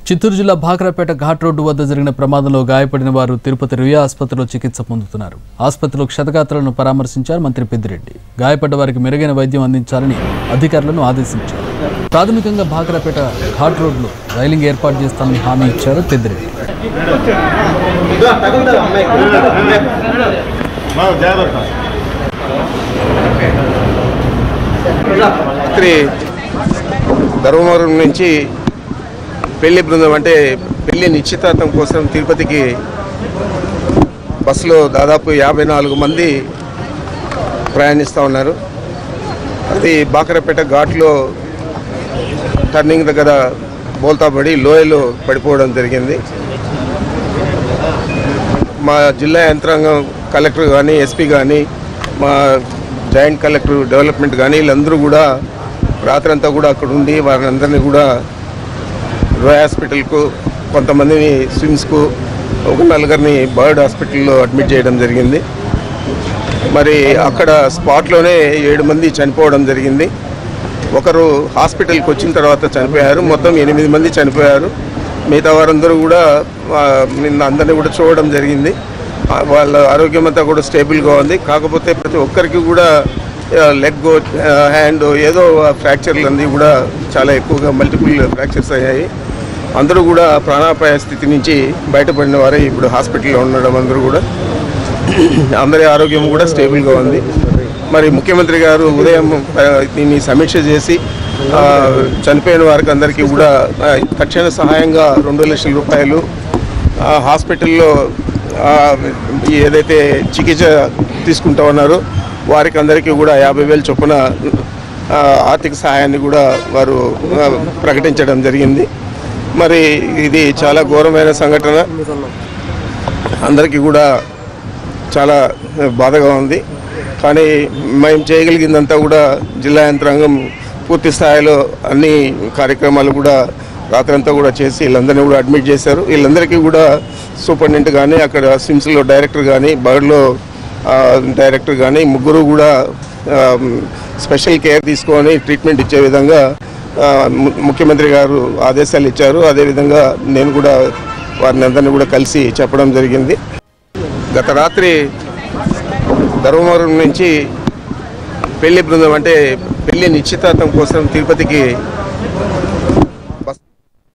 చిత్తూరు జిల్లా భాక్రాపేట ఘాట్ రోడ్డు వద్ద జరిగిన ప్రమాదంలో గాయపడిన వారు తిరుపతి రుయా ఆసుపత్రిలో చికిత్స పొందుతున్నారు. ఆసుపత్రిలో క్షతగాత్రులను పరామర్శించారు మంత్రి పెద్దిరెడ్డి. గాయపడ్డ వారికి మెరుగైన వైద్యం అందించాలని అధికారులను ఆదేశించారు. ప్రాథమికంగా భాక్రాపేట ఘాట్ రోడ్లో రైలింగ్ ఏర్పాటు చేస్తామని హామీ ఇచ్చారు పెద్దిరెడ్డి. ధర్మవరం నుంచి పెళ్లి బృందం అంటే పెళ్లి నిశ్చితార్థం కోసం తిరుపతికి బస్సులో దాదాపు 54 మంది ప్రయాణిస్తూ ఉన్నారు. అది బాకరపేట ఘాట్లో టర్నింగ్ దగ్గర బోల్తాపడి లోయలో పడిపోవడం జరిగింది. మా జిల్లా యంత్రాంగం కలెక్టర్ కానీ ఎస్పీ కానీ మా జాయింట్ కలెక్టర్ డెవలప్మెంట్ కానీ వీళ్ళందరూ కూడా రాత్రంతా కూడా అక్కడ ఉండి వారిని అందరినీ కూడా రోయ్ హాస్పిటల్కు, కొంతమందిని స్విమ్స్కు, ఒక 4 బర్డ్ హాస్పిటల్లో అడ్మిట్ చేయడం జరిగింది. మరి అక్కడ స్పాట్లోనే 7 మంది చనిపోవడం జరిగింది. ఒకరు హాస్పిటల్కి వచ్చిన తర్వాత చనిపోయారు. మొత్తం 8 మంది చనిపోయారు. మిగతా వారందరూ కూడా నిన్న అందరినీ కూడా చూడడం జరిగింది. వాళ్ళ ఆరోగ్యం అంతా కూడా స్టేబుల్గా ఉంది. కాకపోతే ప్రతి ఒక్కరికి కూడా లెగ్, హ్యాండ్ ఏదో ఫ్రాక్చర్లు అన్నీ కూడా చాలా ఎక్కువగా మల్టిపుల్ ఫ్రాక్చర్స్ అయ్యాయి. అందరూ కూడా ప్రాణాపాయ స్థితి నుంచి బయటపడిన వారే ఇప్పుడు హాస్పిటల్లో ఉండడం, అందరి ఆరోగ్యం కూడా స్టేబుల్గా ఉంది. మరి ముఖ్యమంత్రి గారు ఉదయం దీన్ని సమీక్ష చేసి చనిపోయిన వారికి అందరికీ కూడా తక్షణ సహాయంగా 2 లక్షల రూపాయలు, హాస్పిటల్లో ఏదైతే చికిత్స తీసుకుంటా ఉన్నారో వారికి అందరికీ కూడా 50,000 చొప్పున ఆర్థిక సహాయాన్ని కూడా వారు ప్రకటించడం జరిగింది. మరి ఇది చాలా ఘోరమైన సంఘటన, అందరికీ కూడా చాలా బాధగా ఉంది. కానీ మేము చేయగలిగిందంతా కూడా జిల్లా యంత్రాంగం పూర్తి స్థాయిలో అన్ని కార్యక్రమాలు కూడా రాత్రంతా కూడా చేసి వీళ్ళందరినీ కూడా అడ్మిట్ చేశారు. వీళ్ళందరికీ కూడా సూపరింటెండెంట్ కానీ, అక్కడ సిమ్స్లో డైరెక్టర్ కానీ, బర్డ్లో డైరెక్టర్ కానీ ముగ్గురు కూడా స్పెషల్ కేర్ తీసుకొని ట్రీట్మెంట్ ఇచ్చే విధంగా ముఖ్యమంత్రి గారు ఆదేశాలు ఇచ్చారు. అదేవిధంగా నేను కూడా వారిని అందరినీ కూడా కలిసి చెప్పడం జరిగింది. గత రాత్రి ధర్మవరం నుంచి పెళ్లి బృందం అంటే పెళ్లి నిశ్చితార్థం కోసం తిరుపతికి